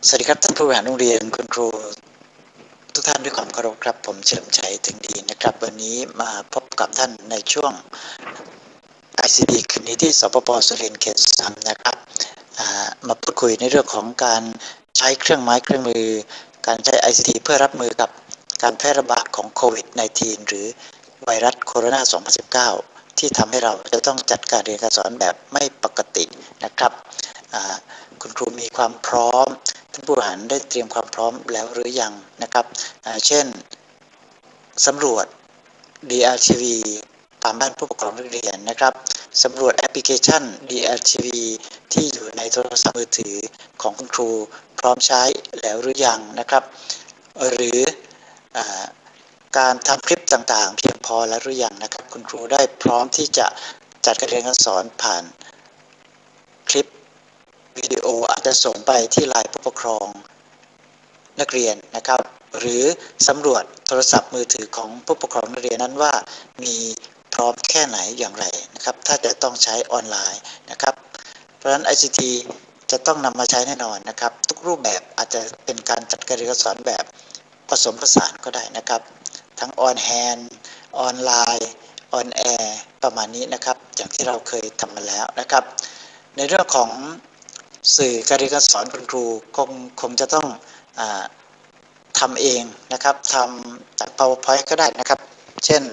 สวัสดีครับท่านผู้บริหารโรงเรียนคุณครูทุกท่านด้วยความเคารพครับผมเฉลิมชัยถึงดีนะครับวันนี้มาพบกับท่านในช่วง ICT คืนนี้ที่สปป.สุรินทร์เขต 3นะครับมาพูดคุยในเรื่องของการใช้เครื่องไม้เครื่องมือการใช้ ICT เพื่อรับมือกับการแพร่ระบาดของโควิด -19 หรือไวรัสโคโรนา 2019 ที่ทำให้เราจะต้องจัดการเรียนการสอนแบบไม่ปกตินะครับคุณครูมีความพร้อมท่านผู้บริหารได้เตรียมความพร้อมแล้วหรือยังนะครับเช่นสำรวจ DRTV ตามบ้านผู้ปกครองนักเรียนนะครับสำรวจแอปพลิเคชัน DRTV ที่อยู่ในโทรศัพท์มือถือของคุณครูพร้อมใช้แล้วหรือยังนะครับหรือการทำคลิปต่างๆเพียงพอแล้วหรือยังนะครับคุณครูได้พร้อมที่จะจัดการเรียนการสอนผ่านคลิปวิดีโออาจจะส่งไปที่ไลน์ผู้ปกครองนักเรียนนะครับหรือสำรวจโทรศัพท์มือถือของผู้ปกครองนักเรียนนั้นว่ามีพร้อมแค่ไหนอย่างไรนะครับถ้าจะต้องใช้ออนไลน์นะครับเพราะฉะนั้น ICT จะต้องนำมาใช้แน่นอนนะครับทุกรูปแบบอาจจะเป็นการจัดการเรียนการสอนแบบผสมผสานก็ได้นะครับทั้งออนแฮนด์ออนไลน์ออนแอร์ประมาณนี้นะครับอย่างที่เราเคยทำมาแล้วนะครับในเรื่องของสื่อการเรียนการสอนคุณครูคงจะต้องทำเองนะครับทำจาก PowerPoint ก็ได้นะครับเช่น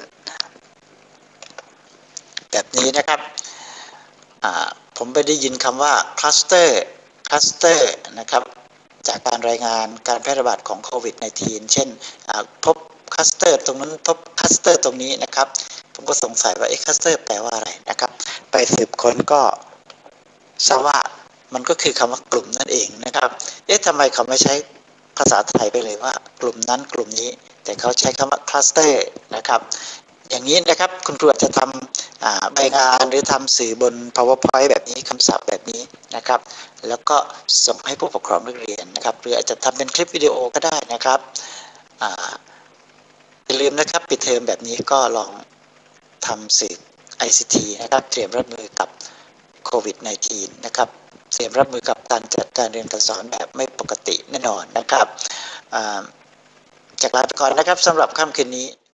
แบบนี้นะครับผมไปได้ยินคำว่าคลัสเตอร์นะครับจากการรายงานการแพร่ระบาดของโควิด -19 เช่นพบคลัสเตอร์ตรงนั้นพบคลัสเตอร์ตรงนี้นะครับผมก็สงสัยว่าคลัสเตอร์แปลว่าอะไรนะครับไปสืบค้นก็ทราบว่ามันก็คือคำว่ากลุ่มนั่นเองนะครับทำไมเขาไม่ใช้ภาษาไทยไปเลยว่ากลุ่มนั้นกลุ่มนี้แต่เขาใช้คำว่าคลัสเตอร์นะครับอย่างนี้นะครับคุณครูจะทำใบงานหรือทำสื่อบน PowerPoint แบบนี้คำศัพท์แบบนี้นะครับแล้วก็ส่งให้ผู้ปกครองนักเรียนนะครับหรืออาจจะทำเป็นคลิปวิดีโอก็ได้นะครับอย่าลืมนะครับปิดเทอมแบบนี้ก็ลองทำสื่อ ICT นะครับเตรียมรับมือกับโควิด -19 นะครับเตรียมรับมือกับการจัดการเรียนการสอนแบบไม่ปกติแน่นอนนะครับจากลาไปก่อนนะครับสำหรับค่ำคืนนี้